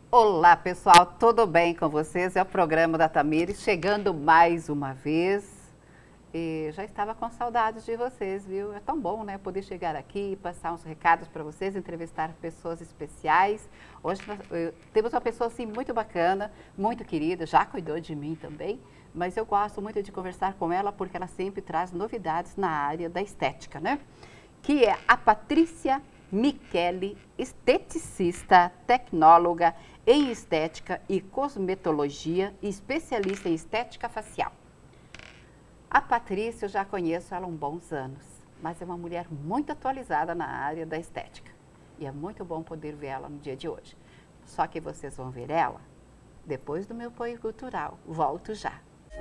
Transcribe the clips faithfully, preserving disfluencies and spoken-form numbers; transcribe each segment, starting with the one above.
Olá, pessoal, tudo bem com vocês? É o programa da Tamires, chegando mais uma vez. E já estava com saudades de vocês, viu? É tão bom, né? Poder chegar aqui e passar uns recados para vocês, entrevistar pessoas especiais. Hoje nós, eu, temos uma pessoa assim muito bacana, muito querida, já cuidou de mim também, mas eu gosto muito de conversar com ela porque ela sempre traz novidades na área da estética, né? Que é a Patrícia Michele, esteticista, tecnóloga em estética e cosmetologia e especialista em estética facial. A Patrícia, eu já conheço ela há uns bons anos, mas é uma mulher muito atualizada na área da estética. E é muito bom poder ver ela no dia de hoje. Só que vocês vão ver ela depois do meu apoio cultural. Volto já.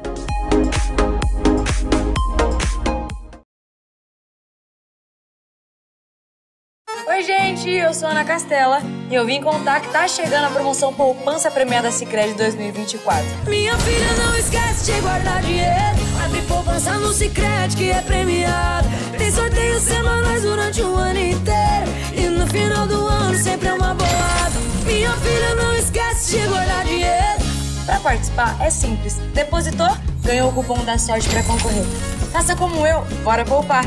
Oi gente, eu sou a Ana Castela e eu vim contar que tá chegando a promoção Poupança Premiada Sicredi dois mil e vinte e quatro. Minha filha, não esquece de guardar dinheiro. Abre poupança no Sicredi que é premiado. Tem sorteios semanais durante o ano inteiro e no final do ano sempre é uma bolada. Minha filha, não esquece de guardar dinheiro. Pra participar é simples. Depositou, ganhou o cupom da sorte pra concorrer. Faça como eu, bora poupar!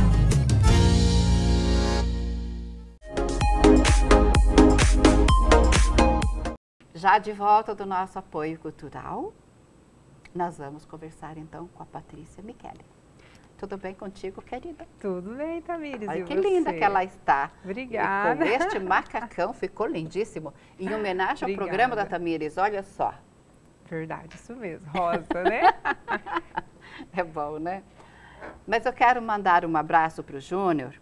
Já de volta do nosso apoio cultural, nós vamos conversar então com a Patrícia Michele. Tudo bem contigo, querida? Tudo bem, Tamires. Olha e que você? linda que ela está. Obrigada. E com este macacão, ficou lindíssimo. Em homenagem ao Obrigada. programa da Tamires, olha só. Verdade, isso mesmo. Rosa, né? É bom, né? Mas eu quero mandar um abraço para o Júnior,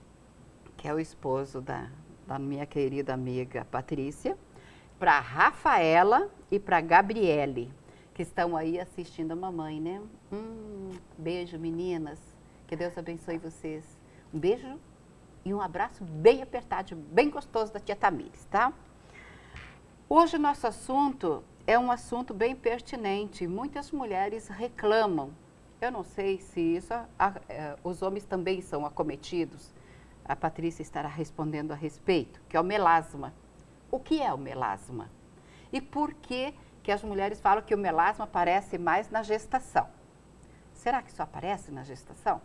que é o esposo da, da minha querida amiga Patrícia, para a Rafaela e para a Gabriele, que estão aí assistindo a mamãe, né? Hum, beijo, meninas. Que Deus abençoe vocês. Um beijo e um abraço bem apertado, bem gostoso da tia Tamires, tá? Hoje o nosso assunto é um assunto bem pertinente. Muitas mulheres reclamam. Eu não sei se isso, a, a, os homens também são acometidos. A Patrícia estará respondendo a respeito, que é o melasma. O que é o melasma? E por que que as mulheres falam que o melasma aparece mais na gestação? Será que só aparece na gestação?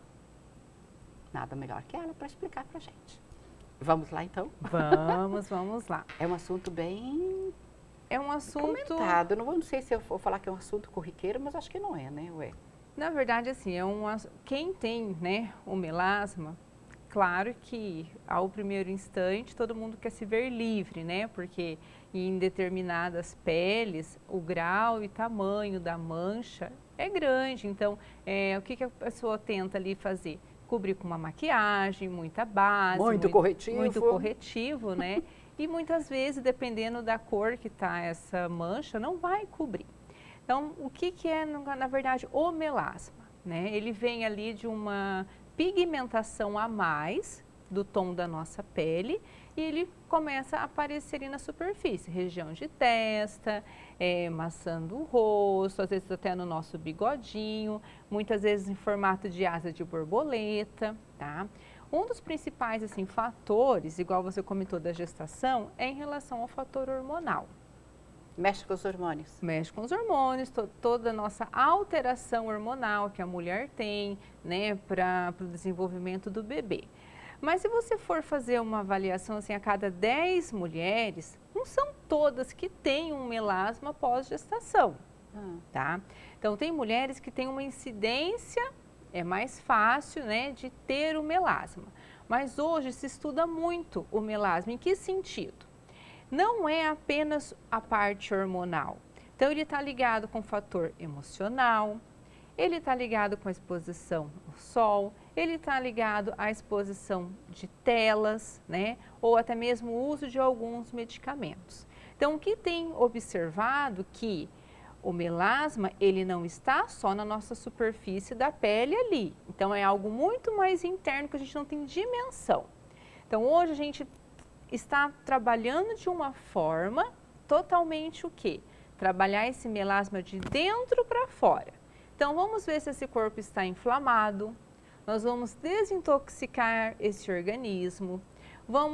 Nada melhor que ela para explicar para a gente. Vamos lá, então? Vamos, vamos lá. É um assunto bem É um assunto... comentado. Não, não sei se eu vou falar que é um assunto corriqueiro, mas acho que não é, né? Ué. Na verdade, assim, é um, quem tem, né, o melasma, claro que ao primeiro instante todo mundo quer se ver livre, né? Porque em determinadas peles o grau e tamanho da mancha é grande. Então, é, o que, que a pessoa tenta ali fazer? Cobrir com uma maquiagem, muita base. Muito, muito corretivo. Muito corretivo, né? E muitas vezes, dependendo da cor que está essa mancha, não vai cobrir. Então, o que, que é, na verdade, o melasma? Né? Ele vem ali de uma pigmentação a mais do tom da nossa pele e ele começa a aparecer ali na superfície, região de testa, é, maçando o rosto, às vezes até no nosso bigodinho, muitas vezes em formato de asa de borboleta, tá? Um dos principais assim, fatores, igual você comentou da gestação, é em relação ao fator hormonal. Mexe com os hormônios. Mexe com os hormônios, to, toda a nossa alteração hormonal que a mulher tem, né, para o desenvolvimento do bebê. Mas se você for fazer uma avaliação assim, a cada dez mulheres, não são todas que têm um melasma pós-gestação, hum. tá? Então, tem mulheres que têm uma incidência, é mais fácil, né, de ter o melasma. Mas hoje se estuda muito o melasma. Em que sentido? Não é apenas a parte hormonal. Então, ele está ligado com o fator emocional, ele está ligado com a exposição ao sol, ele está ligado à exposição de telas, né? Ou até mesmo o uso de alguns medicamentos. Então, o que tem observado que o melasma, ele não está só na nossa superfície da pele ali. Então, é algo muito mais interno que a gente não tem dimensão. Então, hoje a gente está trabalhando de uma forma totalmente o quê? Trabalhar esse melasma de dentro para fora. Então, vamos ver se esse corpo está inflamado, nós vamos desintoxicar esse organismo, vamos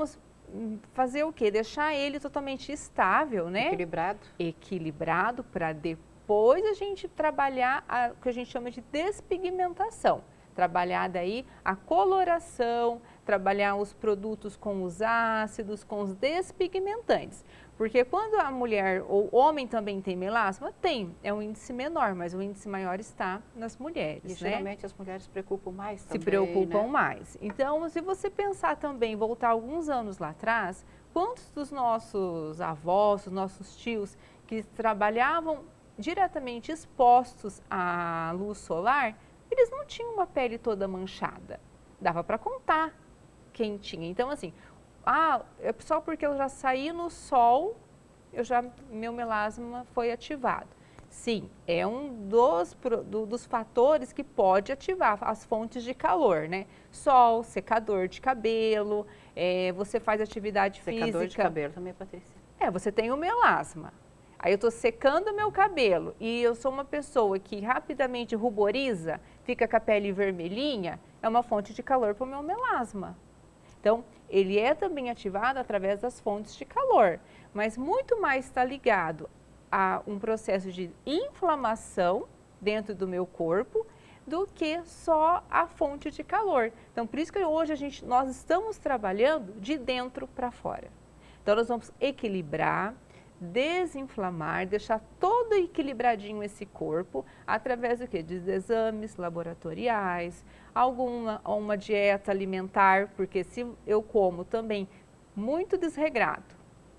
fazer o quê? Deixar ele totalmente estável, né? Equilibrado. Equilibrado para depois a gente trabalhar a, o que a gente chama de despigmentação. Trabalhar daí a coloração, trabalhar os produtos com os ácidos, com os despigmentantes. Porque quando a mulher ou homem também tem melasma, tem, é um índice menor, mas o índice maior está nas mulheres, E né? geralmente as mulheres se preocupam mais também, Se preocupam né? mais. Então, se você pensar também, voltar alguns anos lá atrás, quantos dos nossos avós, dos nossos tios, que trabalhavam diretamente expostos à luz solar, eles não tinham uma pele toda manchada. Dava para contar quem tinha. Então, assim, ah, é só porque eu já saí no sol, eu já, meu melasma foi ativado. Sim, é um dos, do, dos fatores que pode ativar as fontes de calor, né? Sol, secador de cabelo, é, você faz atividade Secador física. de cabelo também, Patrícia. É, você tem o melasma. Aí eu estou secando o meu cabelo e eu sou uma pessoa que rapidamente ruboriza, fica com a pele vermelhinha, é uma fonte de calor para o meu melasma. Então, ele é também ativado através das fontes de calor, mas muito mais está ligado a um processo de inflamação dentro do meu corpo do que só a fonte de calor. Então, por isso que hoje a gente, nós estamos trabalhando de dentro para fora. Então, nós vamos equilibrar, desinflamar, deixar todo equilibradinho esse corpo, através do quê? De exames laboratoriais, alguma uma dieta alimentar, porque se eu como também muito desregrado,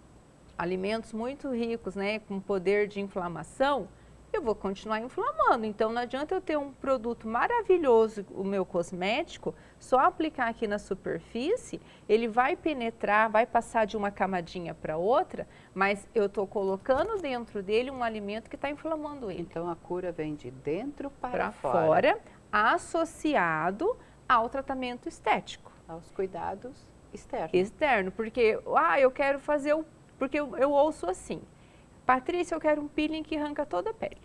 alimentos muito ricos, né, com poder de inflamação, eu vou continuar inflamando. Então, não adianta eu ter um produto maravilhoso, o meu cosmético, só aplicar aqui na superfície, ele vai penetrar, vai passar de uma camadinha para outra, mas eu estou colocando dentro dele um alimento que está inflamando ele. Então, a cura vem de dentro para Para fora. fora, associado ao tratamento estético. Aos cuidados externos. Externo, porque, ah, eu quero fazer o... Porque eu, eu ouço assim, Patrícia, eu quero um peeling que arranca toda a pele,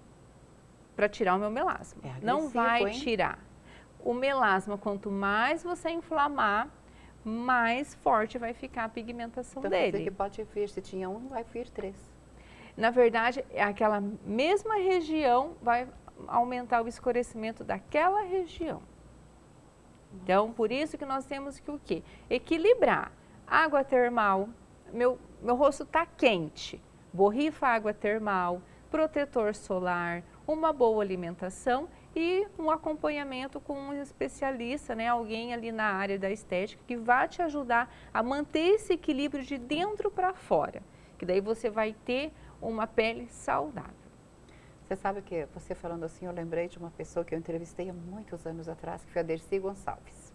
para tirar o meu melasma. É Não agressivo, vai hein? tirar. O melasma, quanto mais você inflamar, mais forte vai ficar a pigmentação Então, quer dizer dele. que pode vir, se tinha um, vai vir três. Na verdade, aquela mesma região vai aumentar o escurecimento daquela região. Então, por isso que nós temos que o quê? Equilibrar. Água termal, meu, meu rosto está quente, borrifa água termal, protetor solar, uma boa alimentação e um acompanhamento com um especialista, né, alguém ali na área da estética que vai te ajudar a manter esse equilíbrio de dentro para fora, que daí você vai ter uma pele saudável. Você sabe que, você falando assim, eu lembrei de uma pessoa que eu entrevistei há muitos anos atrás, que foi a Dercy Gonçalves.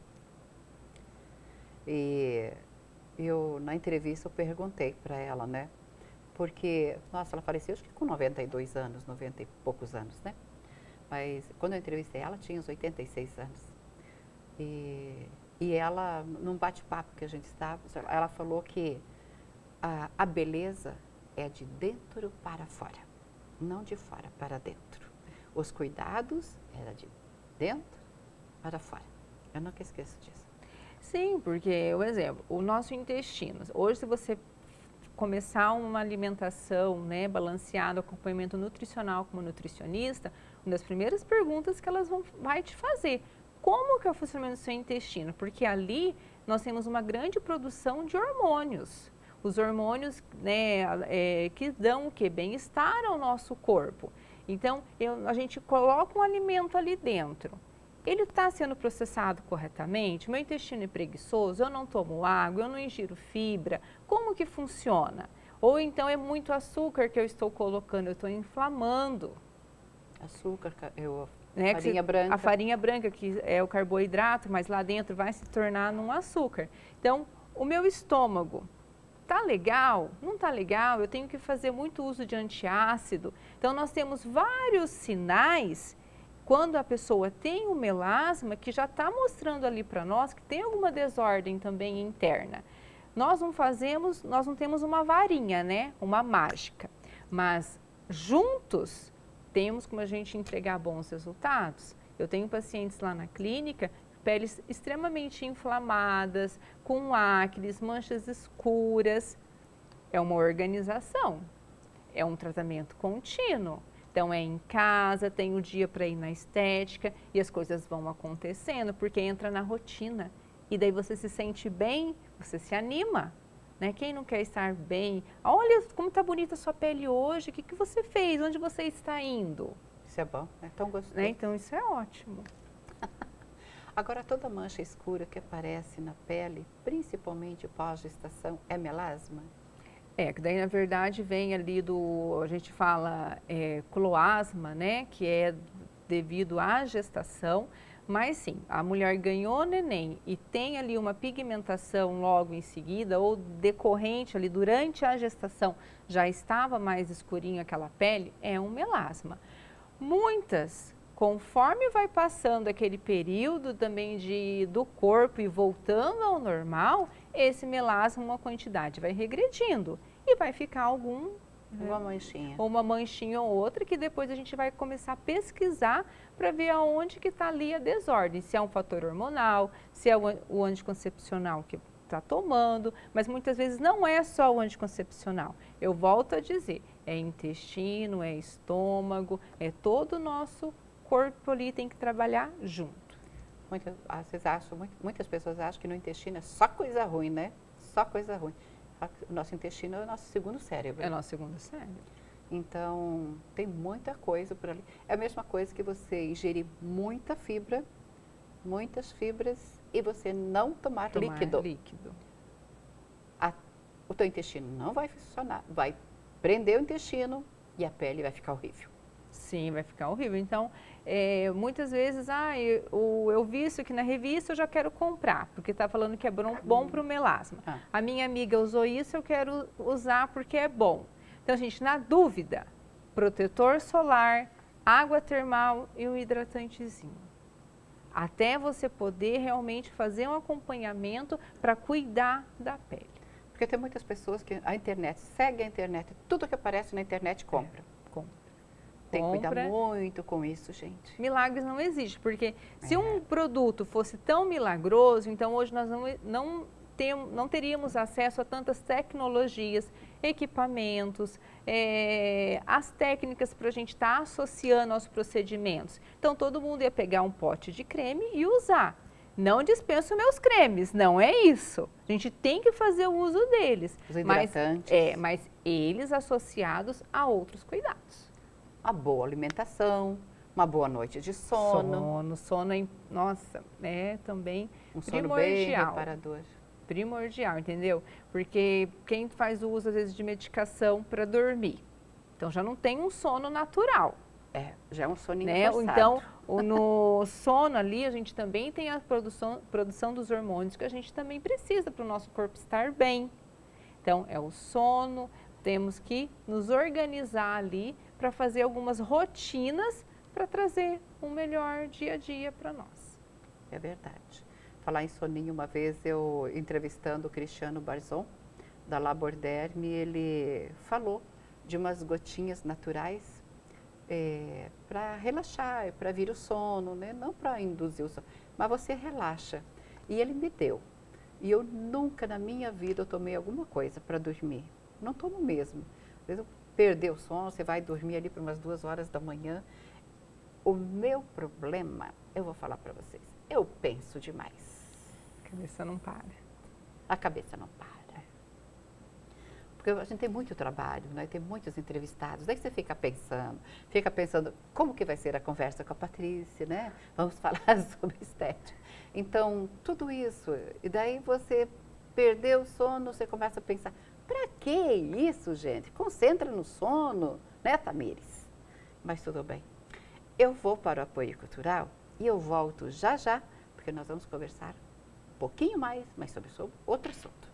E eu, na entrevista, eu perguntei para ela, né? Porque, nossa, ela faleceu acho que com noventa e dois anos, noventa e poucos anos, né? Mas quando eu entrevistei ela, tinha uns oitenta e seis anos. E, e ela, num bate-papo que a gente estava, ela falou que a, a beleza é de dentro para fora, não de fora para dentro. Os cuidados era de dentro para fora. Eu nunca esqueço disso. Sim, porque, o exemplo, o nosso intestino, hoje se você começar uma alimentação, né, balanceada, acompanhamento nutricional com uma nutricionista, uma das primeiras perguntas que elas vão vai te fazer, como que é o funcionamento do seu intestino? Porque ali nós temos uma grande produção de hormônios. Os hormônios, né, é, que dão o quê? Bem-estar ao nosso corpo. Então, eu, a gente coloca um alimento ali dentro. Ele está sendo processado corretamente? Meu intestino é preguiçoso? Eu não tomo água? Eu não ingiro fibra? Como que funciona? Ou então é muito açúcar que eu estou colocando, eu estou inflamando. Açúcar, eu, Né? farinha Você, branca. A farinha branca, que é o carboidrato, mas lá dentro vai se tornar num açúcar. Então, o meu estômago tá legal? Não tá legal? Eu tenho que fazer muito uso de antiácido. Então, nós temos vários sinais quando a pessoa tem o melasma, que já está mostrando ali para nós que tem alguma desordem também interna. Nós não fazemos, nós não temos uma varinha, né? Uma mágica. Mas juntos temos como a gente entregar bons resultados. Eu tenho pacientes lá na clínica, peles extremamente inflamadas, com acnes, manchas escuras. É uma organização, é um tratamento contínuo. Então, é em casa, tem o dia para ir na estética e as coisas vão acontecendo, porque entra na rotina. E daí você se sente bem, você se anima, né? Quem não quer estar bem? Olha como está bonita a sua pele hoje, o que, que você fez? Onde você está indo? Isso é bom, é tão gostoso. Né? Então, isso é ótimo. Agora, toda mancha escura que aparece na pele, principalmente pós-gestação, é melasma? É, que daí na verdade vem ali do, a gente fala é, cloasma, né, que é devido à gestação, mas sim, a mulher ganhou neném e tem ali uma pigmentação logo em seguida ou decorrente ali durante a gestação, já estava mais escurinho aquela pele, é um melasma. Muitas, conforme vai passando aquele período também de, do corpo e voltando ao normal, esse melasma, uma quantidade vai regredindo e vai ficar algum... Uma manchinha. Uma manchinha ou outra, que depois a gente vai começar a pesquisar para ver aonde que está ali a desordem. Se é um fator hormonal, se é o anticoncepcional que está tomando, mas muitas vezes não é só o anticoncepcional. Eu volto a dizer, é intestino, é estômago, é todo o nosso corpo ali, tem que trabalhar junto. Muitas, vocês acham, muitas pessoas acham que no intestino é só coisa ruim, né? Só coisa ruim. O nosso intestino é o nosso segundo cérebro. É o nosso segundo cérebro. Então, tem muita coisa por ali. É a mesma coisa que você ingerir muita fibra, muitas fibras, e você não tomar, tomar líquido. líquido. A, o teu intestino não vai funcionar, vai prender o intestino e a pele vai ficar horrível. Sim, vai ficar horrível. Então, é, muitas vezes, ah, eu, eu vi isso aqui na revista, eu já quero comprar, porque está falando que é bom, bom para o melasma. Ah. A minha amiga usou isso, eu quero usar porque é bom. Então, gente, na dúvida, protetor solar, água termal e um hidratantezinho. Até você poder realmente fazer um acompanhamento para cuidar da pele. Porque tem muitas pessoas que a internet, segue a internet, tudo que aparece na internet compra. É, compra. Tem que cuidar muito com isso, gente. Milagres não existem, porque se é. um produto fosse tão milagroso, então hoje nós não, não, tem, não teríamos acesso a tantas tecnologias, equipamentos, é, as técnicas para a gente estar tá associando aos procedimentos. Então todo mundo ia pegar um pote de creme e usar. Não dispenso meus cremes, não é isso. A gente tem que fazer o uso deles. Os hidratantes. Mas, é, mas eles associados a outros cuidados. Uma boa alimentação, uma boa noite de sono. Sono, sono é, nossa, é também um sono primordial. Bem reparador. Primordial, entendeu? Porque quem faz o uso, às vezes, de medicação para dormir, então já não tem um sono natural. É, já é um soninho né? forçado. Então, o, no sono ali, a gente também tem a produção, produção dos hormônios que a gente também precisa para o nosso corpo estar bem. Então, é o sono, temos que nos organizar ali para fazer algumas rotinas para trazer um melhor dia a dia para nós. É verdade. Falar em soninho, uma vez eu entrevistando o Cristiano Barzon, da Laborderme, ele falou de umas gotinhas naturais é, para relaxar, para vir o sono, né? Não para induzir o sono, mas você relaxa. E ele me deu. E eu nunca na minha vida eu tomei alguma coisa para dormir. Não tomo mesmo. Às vezes eu perder o sono, você vai dormir ali por umas duas horas da manhã. O meu problema, eu vou falar para vocês, eu penso demais. A cabeça não para. A cabeça não para. Porque a gente tem muito trabalho, né? Tem muitos entrevistados. Daí você fica pensando, fica pensando como que vai ser a conversa com a Patrícia, né? Vamos falar sobre estética. Então, tudo isso. E daí você perdeu o sono, você começa a pensar, para que isso, gente? Concentra no sono, né, Tamires? Mas tudo bem. Eu vou para o apoio cultural e eu volto já já, porque nós vamos conversar um pouquinho mais, mas sobre, sobre outro assunto.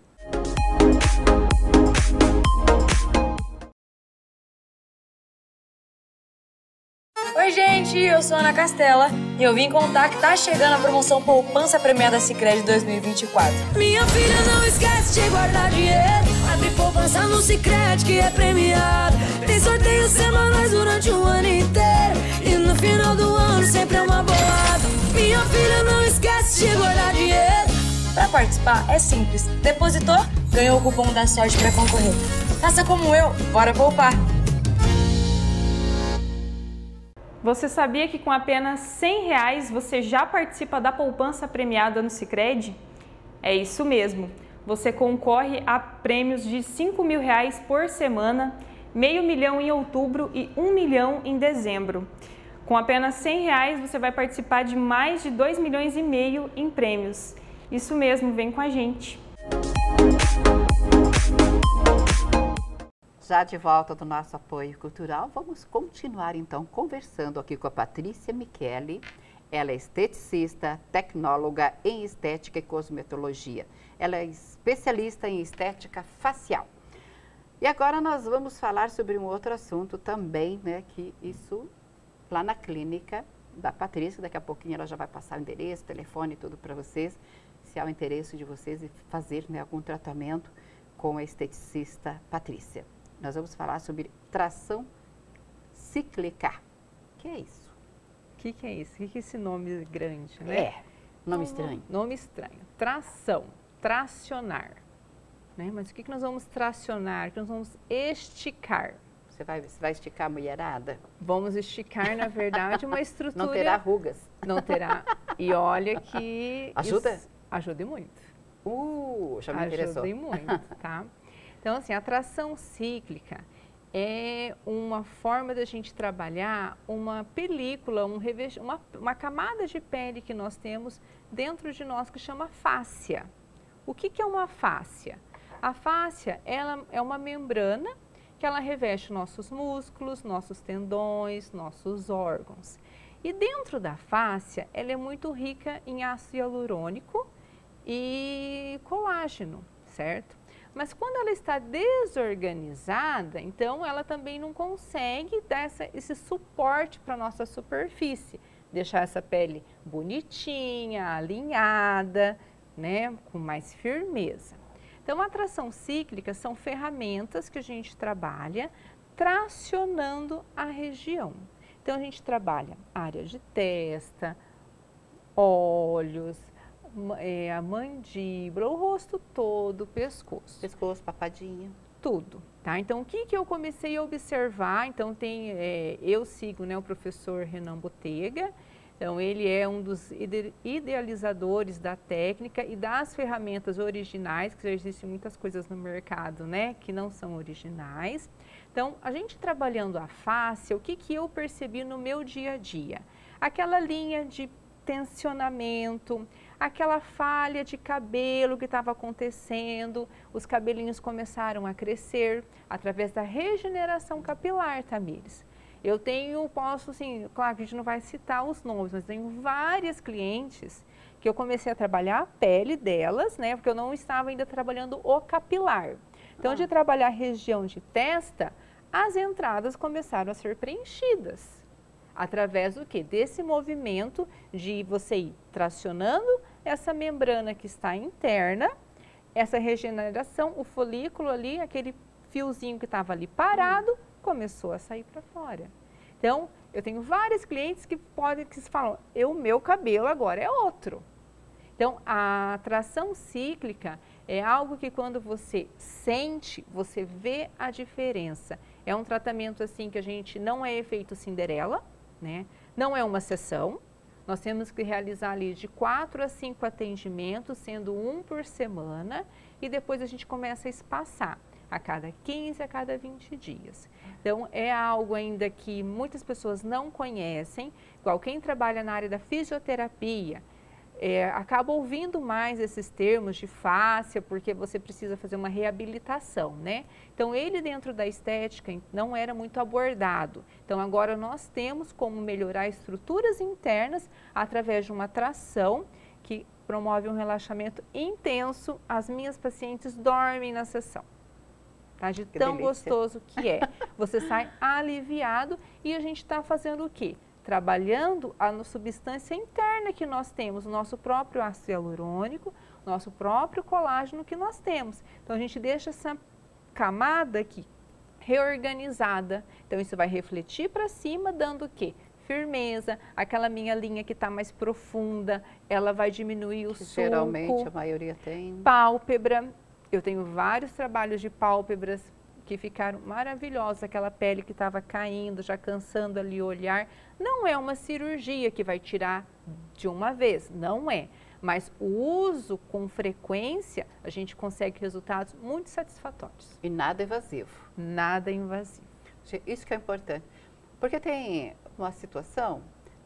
Oi gente, eu sou a Ana Castela e eu vim contar que tá chegando a promoção Poupança Premiada Sicredi dois mil e vinte e quatro. Minha filha, não esquece de guardar dinheiro. Abre poupança no Sicredi que é premiado. Tem sorteios semanais durante o ano inteiro e no final do ano sempre é uma bolada. Minha filha, não esquece esquece de guardar dinheiro. Para participar é simples. Depositou, ganhou o cupom da sorte para concorrer. Faça como eu, bora poupar! Você sabia que com apenas cem reais você já participa da poupança premiada no Sicredi? É isso mesmo. Você concorre a prêmios de cinco mil reais por semana, meio milhão em outubro e um milhão em dezembro. Com apenas cem reais você vai participar de mais de dois milhões e meio em prêmios. Isso mesmo, vem com a gente. Já de volta do nosso apoio cultural, vamos continuar então conversando aqui com a Patrícia Michele. Ela é esteticista, tecnóloga em estética e cosmetologia. Ela é especialista em estética facial. E agora nós vamos falar sobre um outro assunto também, né, que isso lá na clínica da Patrícia, daqui a pouquinho ela já vai passar o endereço, telefone e tudo para vocês, se há o interesse de vocês em fazer, né, algum tratamento com a esteticista Patrícia. Nós vamos falar sobre tração cíclica. O que é isso? O que, que é isso? O que, que é esse nome grande, né? É, nome estranho. Nome estranho. Tração, tracionar. Né? Mas o que, que nós vamos tracionar? O que nós vamos esticar? Você vai, você vai esticar a mulherada? Vamos esticar, na verdade, uma estrutura... Não terá rugas. Não terá. E olha que... Ajuda? Isso ajuda muito. Uh, já me interessou. Ajuda muito, tá? Então, assim, a tração cíclica é uma forma da gente trabalhar uma película, um revest... uma, uma camada de pele que nós temos dentro de nós que chama fáscia. O que, que é uma fáscia? A fáscia, ela é uma membrana que ela reveste nossos músculos, nossos tendões, nossos órgãos. E dentro da fáscia, ela é muito rica em ácido hialurônico e colágeno, certo? Mas quando ela está desorganizada, então ela também não consegue dar essa, esse suporte para a nossa superfície. Deixar essa pele bonitinha, alinhada, né, com mais firmeza. Então, a tração cíclica são ferramentas que a gente trabalha tracionando a região. Então, a gente trabalha área de testa, olhos, É, a mandíbula, o rosto todo, o pescoço. Pescoço, papadinha. Tudo, tá? Então, o que que eu comecei a observar? Então, tem, é, eu sigo, né, o professor Renan Botega. Então, ele é um dos ide idealizadores da técnica e das ferramentas originais, que já existem muitas coisas no mercado, né, que não são originais. Então, a gente trabalhando a face, o que que eu percebi no meu dia a dia? Aquela linha de tensionamento, aquela falha de cabelo que estava acontecendo, os cabelinhos começaram a crescer através da regeneração capilar, Tamires. Eu tenho, posso assim, claro que a gente não vai citar os nomes, mas tenho várias clientes que eu comecei a trabalhar a pele delas, né, porque eu não estava ainda trabalhando o capilar. Então, ah. de trabalhar a região de testa, as entradas começaram a ser preenchidas. Através do quê? Desse movimento de você ir tracionando essa membrana que está interna, essa regeneração, o folículo ali, aquele fiozinho que estava ali parado, começou a sair para fora. Então, eu tenho vários clientes que podem, que falam, o meu cabelo agora é outro. Então, a tração cíclica é algo que quando você sente, você vê a diferença. É um tratamento assim que a gente não é efeito Cinderela, né? Não é uma sessão, nós temos que realizar ali de quatro a cinco atendimentos, sendo um por semana, e depois a gente começa a espaçar a cada quinze, a cada vinte dias. Então, é algo ainda que muitas pessoas não conhecem, igual quem trabalha na área da fisioterapia, é, acaba ouvindo mais esses termos de fáscia, porque você precisa fazer uma reabilitação, né? Então, ele dentro da estética não era muito abordado. Então, agora nós temos como melhorar estruturas internas através de uma tração que promove um relaxamento intenso. As minhas pacientes dormem na sessão, tá? De tão gostoso que é. Você sai aliviado e a gente está fazendo o quê? Trabalhando a substância interna que nós temos, o nosso próprio ácido hialurônico, nosso próprio colágeno que nós temos. Então, a gente deixa essa camada aqui reorganizada. Então, isso vai refletir para cima, dando o quê? firmeza, aquela minha linha que está mais profunda, ela vai diminuir o Que sulco. geralmente a maioria tem. Pálpebra, eu tenho vários trabalhos de pálpebras que ficaram maravilhosos, aquela pele que estava caindo, já cansando ali o olhar. Não é uma cirurgia que vai tirar de uma vez, não é. Mas o uso com frequência, a gente consegue resultados muito satisfatórios. E nada evasivo. Nada invasivo. Isso que é importante. Porque tem uma situação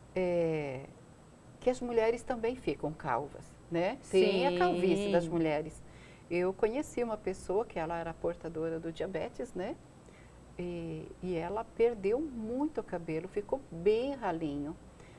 é, que as mulheres também ficam calvas, né? Tem a calvície das mulheres. Eu conheci uma pessoa que ela era portadora do diabetes, né? E, e ela perdeu muito cabelo, ficou bem ralinho.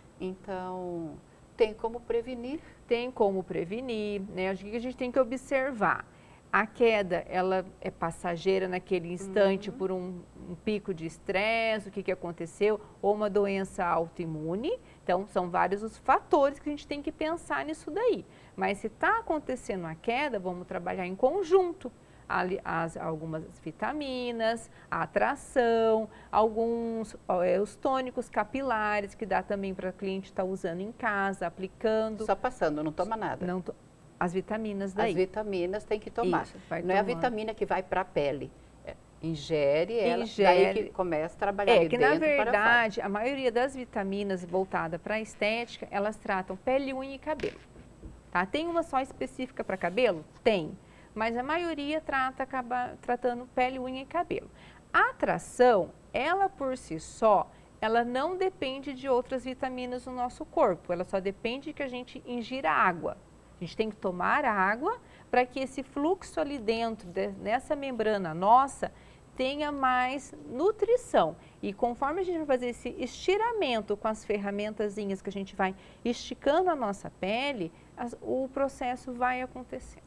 Então, tem como prevenir? Tem como prevenir, né? O que a gente tem que observar? A queda, ela é passageira naquele instante uhum. por um, um pico de estresse, o que, que aconteceu, ou uma doença autoimune. Então, são vários os fatores que a gente tem que pensar nisso daí. Mas se está acontecendo a queda, vamos trabalhar em conjunto. Ali, as, algumas vitaminas, a atração, alguns é, os tônicos capilares, que dá também para a cliente estar tá usando em casa, aplicando. Só passando, não toma nada? Não to As vitaminas daí. As vitaminas tem que tomar. Isso, não tomando. É a vitamina que vai para a pele. É, ingere ela, ingere, daí que começa a trabalhar É ali que, dentro, na verdade, para a maioria das vitaminas voltada para a estética, elas tratam pele, unha e cabelo. Tá? Tem uma só específica para cabelo? Tem. Mas a maioria trata, acaba tratando pele, unha e cabelo. A atração, ela por si só, ela não depende de outras vitaminas no nosso corpo. Ela só depende de que a gente ingira água. A gente tem que tomar água para que esse fluxo ali dentro, de, nessa membrana nossa, tenha mais nutrição. E conforme a gente vai fazer esse estiramento com as ferramentazinhas que a gente vai esticando a nossa pele, as, o processo vai acontecer.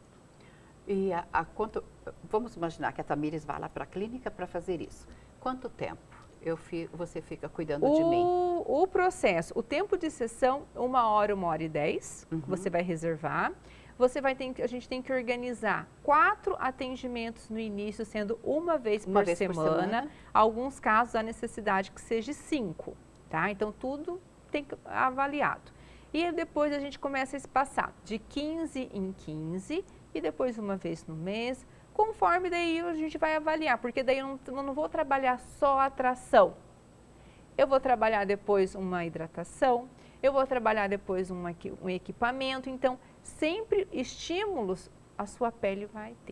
E a, a quanto, vamos imaginar que a Tamires vai lá para a clínica para fazer isso. Quanto tempo eu fi, você fica cuidando o, de mim? O processo, o tempo de sessão, uma hora, uma hora e dez, uhum. você vai reservar. Você vai ter, a gente tem que organizar quatro atendimentos no início, sendo uma vez, uma por, vez semana. por semana. Alguns casos há necessidade que seja cinco, tá? Então, tudo tem que avaliado. E depois a gente começa a espaçar de quinze em quinze e depois uma vez no mês, conforme daí a gente vai avaliar, porque daí eu não, eu não vou trabalhar só a atração. Eu vou trabalhar depois uma hidratação, eu vou trabalhar depois uma, um equipamento, então sempre estímulos a sua pele vai ter.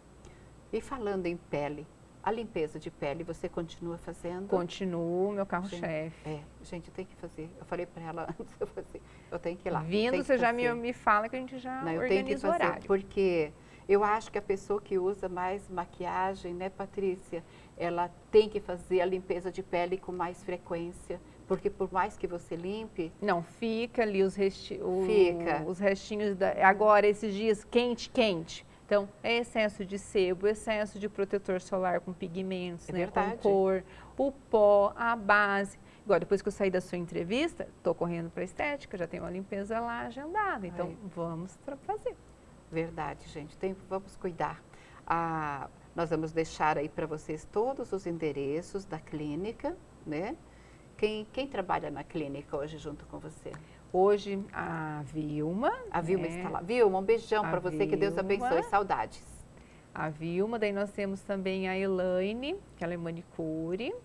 E falando em pele, a limpeza de pele você continua fazendo? Continuo, meu carro-chefe. É, gente, eu tenho que fazer. Eu falei para ela antes, eu, falei, eu tenho que ir lá. Vindo, você já me, me fala que a gente já Não, organiza eu tenho que fazer, o horário. Porque eu acho que a pessoa que usa mais maquiagem, né, Patrícia, ela tem que fazer a limpeza de pele com mais frequência. Porque por mais que você limpe... Não, fica ali os, resti o, fica. os restinhos, da, agora esses dias quente, quente. Então, é excesso de sebo, excesso de protetor solar com pigmentos, é né, verdade. com cor, o pó, a base. Agora, depois que eu saí da sua entrevista, estou correndo para a estética, já tenho uma limpeza lá agendada. Então, Ai. vamos fazer. Verdade, gente. Tem, vamos cuidar. Ah, nós vamos deixar aí para vocês todos os endereços da clínica, né? Quem, quem trabalha na clínica hoje junto com você? Hoje, a Vilma. A Vilma né? está lá. Vilma, um beijão para você, que Deus abençoe. Saudades. A Vilma, daí nós temos também a Elaine, que ela é manicure.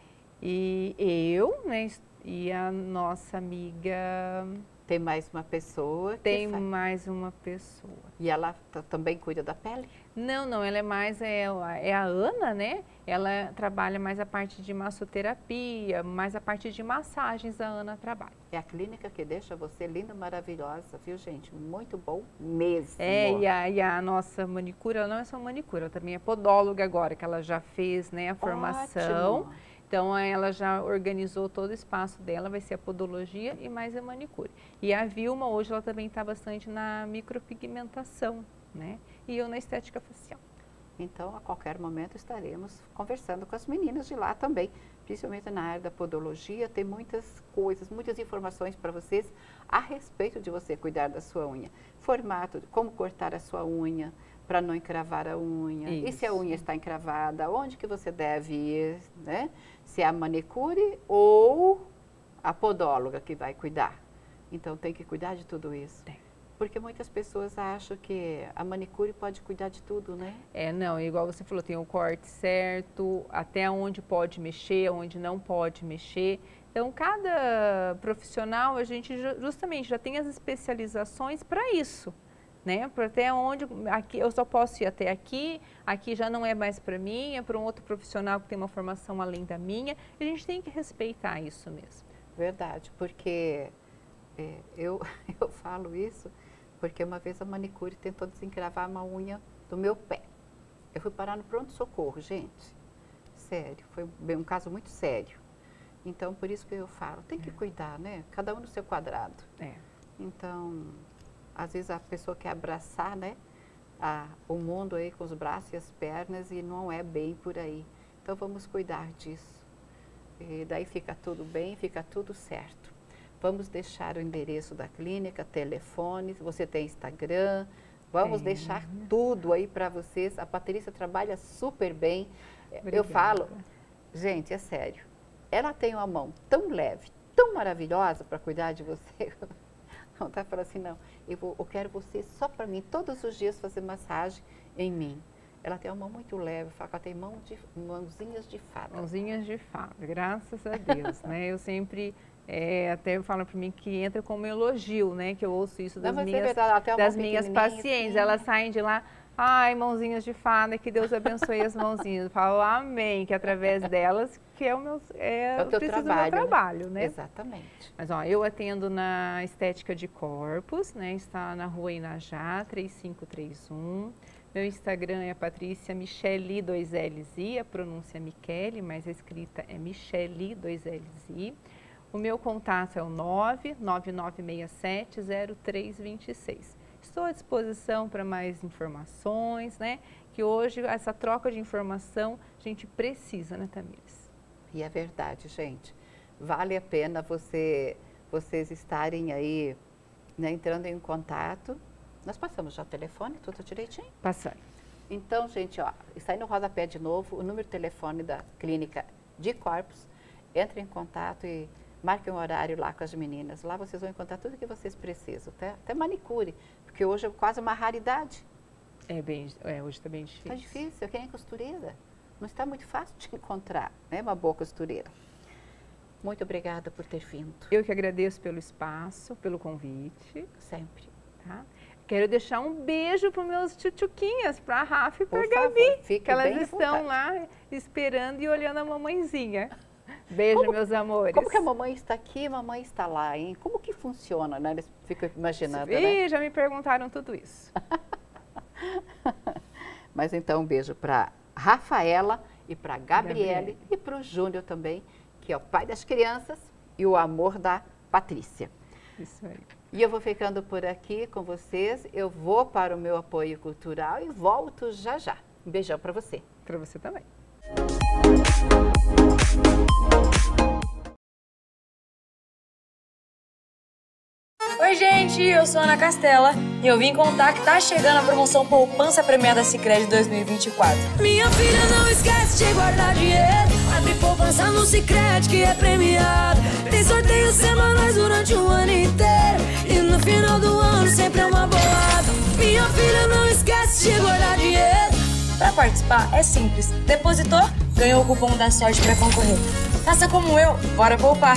E eu, né? E a nossa amiga... Tem mais uma pessoa? Tem que faz... mais uma pessoa. E ela também cuida da pele? Não, não, ela é mais, é, é a Ana, né? Ela trabalha mais a parte de massoterapia, mais a parte de massagens a Ana trabalha. É a clínica que deixa você linda, maravilhosa, viu, gente? Muito bom mesmo. É, e a, e a nossa manicure, ela não é só manicure, ela também é podóloga agora, que ela já fez, né, a formação. Ótimo. Então, ela já organizou todo o espaço dela, vai ser a podologia e mais a manicure. E a Vilma, hoje, ela também está bastante na micropigmentação, né? E eu na estética facial. Então, a qualquer momento estaremos conversando com as meninas de lá também, principalmente na área da podologia. Tem muitas coisas, muitas informações para vocês a respeito de você cuidar da sua unha. Formato, como cortar a sua unha, para não encravar a unha. Isso. E se a unha está encravada, onde que você deve ir, né? Se é a manicure ou a podóloga que vai cuidar. Então tem que cuidar de tudo isso. Tem. Porque muitas pessoas acham que a manicure pode cuidar de tudo, né? É, não, igual você falou, tem o corte certo, até onde pode mexer, onde não pode mexer. Então, cada profissional, a gente justamente já tem as especializações para isso, né? Para até onde, aqui, eu só posso ir até aqui, aqui já não é mais para mim, é para um outro profissional que tem uma formação além da minha. A gente tem que respeitar isso mesmo. Verdade, porque é, eu, eu falo isso porque uma vez a manicure tentou desencravar uma unha do meu pé. Eu fui parar no pronto-socorro, gente. Sério, foi bem, um caso muito sério. Então, por isso que eu falo, tem que é. cuidar, né? Cada um no seu quadrado. É. Então, às vezes a pessoa quer abraçar, né? A, o mundo aí com os braços e as pernas e não é bem por aí. Então, vamos cuidar disso. E daí fica tudo bem, fica tudo certo. Vamos deixar o endereço da clínica, telefone, você tem Instagram, vamos é. deixar tudo aí para vocês. A Patrícia trabalha super bem. Obrigada. Eu falo, gente, é sério, ela tem uma mão tão leve, tão maravilhosa para cuidar de você. Não tá falando assim, não, eu, vou, eu quero você só para mim, todos os dias fazer massagem em mim. Ela tem uma mão muito leve, fala que ela tem mão de, mãozinhas de fada. Mãozinhas de fada, graças a Deus, né? Eu sempre... É, até falam para mim que entra como elogio, né? Que eu ouço isso das Não, minhas, é verdade, das minhas pacientes. Assim. Elas saem de lá, ai, mãozinhas de fada, que Deus abençoe as mãozinhas. Eu falo, amém, que através delas, que é o meu, é, é o teu trabalho, do meu trabalho, né? né? Exatamente. Mas, ó, eu atendo na Estética de Corpos, né? Está na rua Inajá, três cinco três um. Meu Instagram é Patrícia Micheli, dois L's I, a pronúncia é Michele, mas a escrita é Micheli, dois L's I. O meu contato é o nove nove nove seis sete zero três dois seis. Estou à disposição para mais informações, né? Que hoje essa troca de informação a gente precisa, né, Tamires? E é verdade, gente. Vale a pena você, vocês estarem aí, né, entrando em contato. Nós passamos já o telefone, tudo direitinho? Passando. Então, gente, ó, está aí no rodapé de novo o número de telefone da Clínica de Corpos. Entre em contato e marque um horário lá com as meninas. Lá vocês vão encontrar tudo que vocês precisam, até, até manicure, porque hoje é quase uma raridade. É bem, é, hoje está bem difícil. Está difícil, é que nem costureira. Não está muito fácil de encontrar, né, uma boa costureira. Muito obrigada por ter vindo. Eu que agradeço pelo espaço, pelo convite. Sempre. Tá? Quero deixar um beijo para os meus tchutchuquinhas, para a Rafa e para a favor, Gabi, fique que elas bem estão lá esperando e olhando a mamãezinha. Beijo, como, meus amores. Como que a mamãe está aqui e a mamãe está lá, hein? Como que funciona, né? Eles ficam imaginando, Ih, né? já me perguntaram tudo isso. Mas então, um beijo para Rafaela e para Gabriele, Gabriele e para o Júnior também, que é o pai das crianças e o amor da Patrícia. Isso aí. E eu vou ficando por aqui com vocês. Eu vou para o meu apoio cultural e volto já já. Um beijão para você. Para você também. Oi, gente, eu sou a Ana Castela e eu vim contar que tá chegando a promoção Poupança Premiada Sicredi dois mil e vinte e quatro. Minha filha, não esquece de guardar dinheiro. Abre poupança no Sicredi que é premiado. Tem sorteios semanais durante o ano inteiro. E no final do ano sempre é uma bolada. Minha filha, não esquece de guardar dinheiro. Para participar é simples. Depositou, ganhou o cupom da sorte para concorrer. Faça como eu, bora poupar!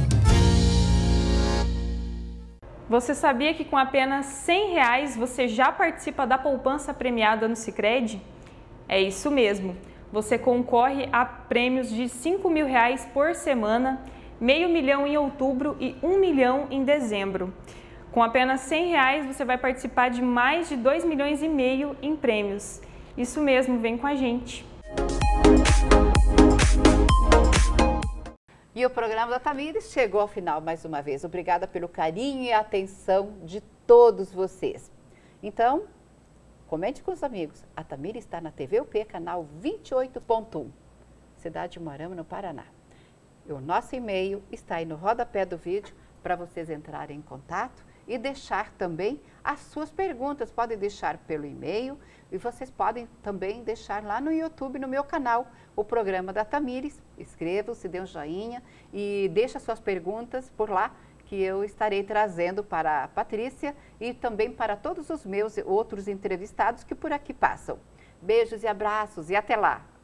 Você sabia que com apenas cem reais você já participa da poupança premiada no Sicredi? É isso mesmo, você concorre a prêmios de cinco mil reais por semana, meio milhão em outubro e um milhão em dezembro. Com apenas cem reais você vai participar de mais de dois milhões e meio em prêmios. Isso mesmo, vem com a gente! E o programa da Tamires chegou ao final mais uma vez. Obrigada pelo carinho e atenção de todos vocês. Então, comente com os amigos. A Tamires está na T V U P, canal vinte e oito ponto um, cidade de Moarama, no Paraná. E o nosso e-mail está aí no rodapé do vídeo para vocês entrarem em contato e deixar também as suas perguntas. Podem deixar pelo e-mail e vocês podem também deixar lá no YouTube, no meu canal, o programa da Tamires. Inscrevam-se, dê um joinha e deixe as suas perguntas por lá, que eu estarei trazendo para a Patrícia e também para todos os meus outros entrevistados que por aqui passam. Beijos e abraços e até lá!